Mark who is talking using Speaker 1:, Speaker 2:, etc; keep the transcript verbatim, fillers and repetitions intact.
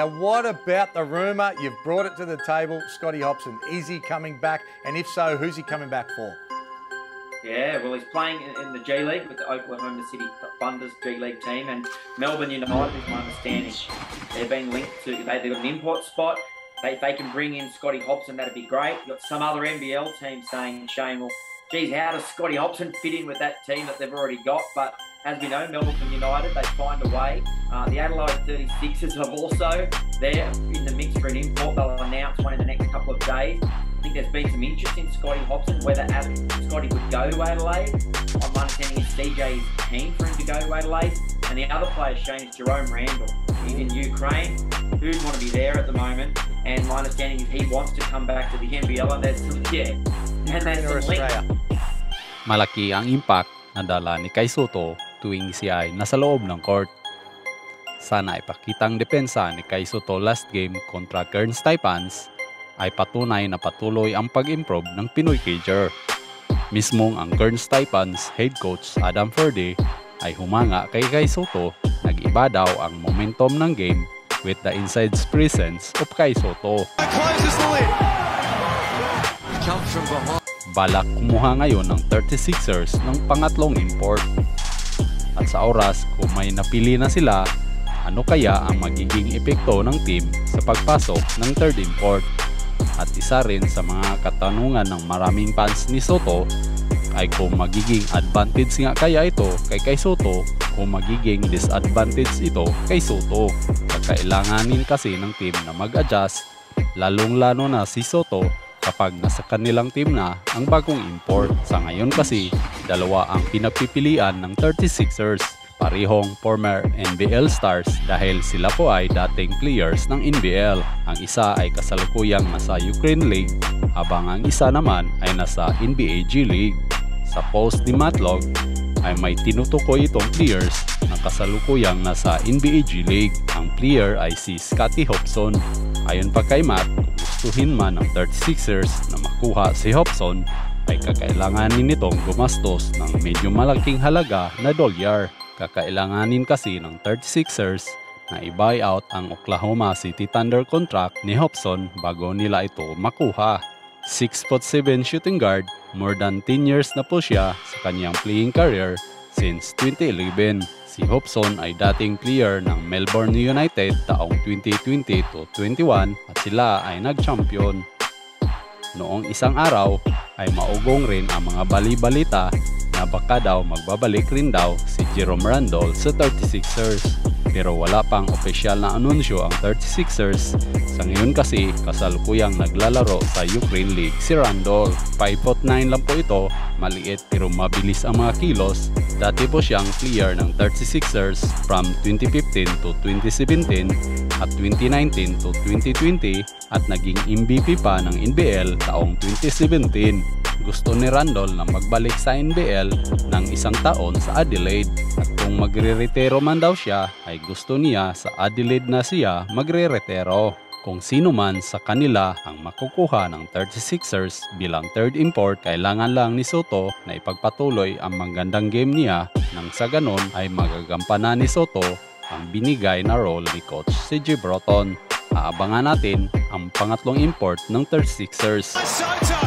Speaker 1: Now, what about the rumour? You've brought it to the table, Scotty Hopson. Is he coming back? And if so, who's he coming back for?
Speaker 2: Yeah, well, he's playing in the G League with the Oklahoma City Thunder's G League team, and Melbourne United, is my understanding, they've been linked to, they, they've got an import spot. They, if they can bring in Scotty Hopson, that'd be great. You've got some other N B L teams saying, Shane, well, geez, how does Scotty Hopson fit in with that team that they've already got? But as we know, Melbourne United, they find a way. Uh, the Adelaide thirty-sixers are also there in the mix for an import. They'll announce one in the next couple of days. I think there's been some interest in Scotty Hopson, whether Scotty would go to Adelaide. I'm understanding C J is keen for him to go to Adelaide. And the other player, Shane, is Jerome Randle. He's in Ukraine. Who'd want to be there at the moment? And my understanding is he wants to come back to the N B L. And there's some, yeah, and there's some links.
Speaker 3: Malaki ang impact na dala ni Kay Sotto tuwing siya ay nasa loob ng court. Sana ipakitang depensa ni Kay Sotto last game kontra Kearns Taipans ay patunay na patuloy ang pag-improve ng Pinoy Cager. Mismong ang Kearns Taipans head coach Adam Ferde ay humanga kay Kay Sotto, nag-iba daw ang momentum ng game with the inside presence of Kay Sotto. Balak kumuha ngayon ng thirty-sixers ng pangatlong import. At sa oras kung may napili na sila, ano kaya ang magiging epekto ng team sa pagpasok ng third import? At isa rin sa mga katanungan ng maraming fans ni Sotto ay kung magiging advantage nga kaya ito kay Kay Sotto o magiging disadvantage ito kay Sotto. Kakailanganin kasi ng team na mag-adjust, lalong-lalo na si Sotto kapag nasa kanilang team na ang bagong import. Sa ngayon kasi, dalawa ang pinapipilian ng thirty-sixers, parehong former N B L stars dahil sila po ay dating players ng N B L. Ang isa ay kasalukuyang nasa Ukraine League, habang ang isa naman ay nasa N B A G League. Sa post ni Matlog ay may tinutukoy itong players na kasalukuyang nasa N B A G League. Ang player ay si Scotty Hopson. Ayon pa kay Matt, kung gustuhin man ng thirty-sixers na makuha si Hopson, ay kakailanganin nitong gumastos ng medyo malaking halaga na dolyar. Kakailanganin kasi ng thirty-sixers na i-buyout ang Oklahoma City Thunder contract ni Hopson bago nila ito makuha. six foot seven shooting guard, more than ten years na po siya sa kanyang playing career since twenty eleven. Si Hopson ay dating player ng Melbourne United taong twenty twenty to twenty-one at sila ay nag-champion. Noong isang araw ay maugong rin ang mga bali-balita na baka daw magbabalik rin daw si Jerome Randle sa thirty-sixers. Pero wala pang opisyal na anunsyo ang thirty-sixers. Sa ngayon kasi kasalukuyang naglalaro sa Ukraine League si Randle. five foot nine lang po ito, maliit pero mabilis ang mga kilos. Dati po siyang player ng thirty-sixers from twenty fifteen to twenty seventeen at twenty nineteen to twenty twenty at naging M V P pa ng N B L taong twenty seventeen. Gusto ni Randle na magbalik sa N B L ng isang taon sa Adelaide at kung magre-retiro man daw siya ay gusto niya sa Adelaide na siya magre-retiro. Kung sino man sa kanila ang makukuha ng thirty-sixers bilang third import, kailangan lang ni Sotto na ipagpatuloy ang magandang game niya nang sa ganon ay magagampanan ni Sotto ang binigay na role ni Coach C J Broughton. Aabangan natin ang pangatlong import ng thirty-sixers.